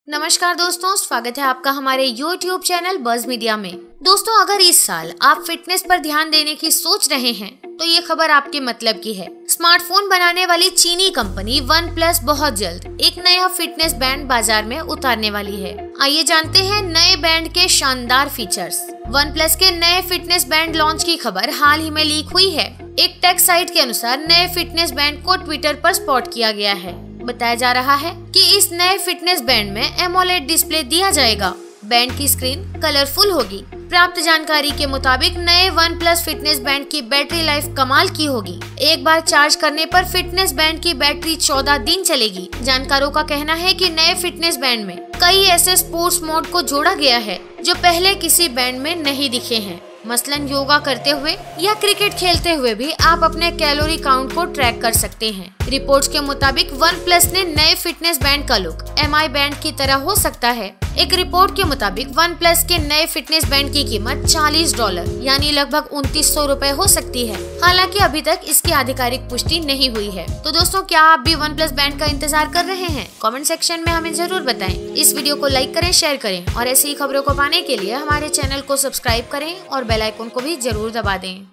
नमस्कार दोस्तों, स्वागत है आपका हमारे YouTube चैनल बज़ मीडिया में। दोस्तों, अगर इस साल आप फिटनेस पर ध्यान देने की सोच रहे हैं तो ये खबर आपके मतलब की है। स्मार्टफोन बनाने वाली चीनी कंपनी वन प्लस बहुत जल्द एक नया फिटनेस बैंड बाजार में उतारने वाली है। आइए जानते हैं नए बैंड के शानदार फीचर्स। वन प्लस के नए फिटनेस बैंड लॉन्च की खबर हाल ही में लीक हुई है। एक टेक साइट के अनुसार नए फिटनेस बैंड को ट्विटर पर स्पॉट किया गया है। बताया जा रहा है कि इस नए फिटनेस बैंड में एमोलेड डिस्प्ले दिया जाएगा। बैंड की स्क्रीन कलरफुल होगी। प्राप्त जानकारी के मुताबिक नए वन प्लस फिटनेस बैंड की बैटरी लाइफ कमाल की होगी। एक बार चार्ज करने पर फिटनेस बैंड की बैटरी 14 दिन चलेगी। जानकारों का कहना है कि नए फिटनेस बैंड में कई ऐसे स्पोर्ट्स मोड को जोड़ा गया है जो पहले किसी बैंड में नहीं दिखे हैं। मसलन योगा करते हुए या क्रिकेट खेलते हुए भी आप अपने कैलोरी काउंट को ट्रैक कर सकते हैं। रिपोर्ट्स के मुताबिक वन प्लस ने नए फिटनेस बैंड का लुक एमआई बैंड की तरह हो सकता है। एक रिपोर्ट के मुताबिक वन प्लस के नए फिटनेस बैंड की कीमत $40 यानी लगभग 2900 रुपए हो सकती है। हालांकि अभी तक इसकी आधिकारिक पुष्टि नहीं हुई है। तो दोस्तों, क्या आप भी वन प्लस बैंड का इंतजार कर रहे हैं? कमेंट सेक्शन में हमें जरूर बताएं। इस वीडियो को लाइक करें, शेयर करें और ऐसी ही खबरों को पाने के लिए हमारे चैनल को सब्सक्राइब करें और बेल आइकन को भी जरूर दबा दें।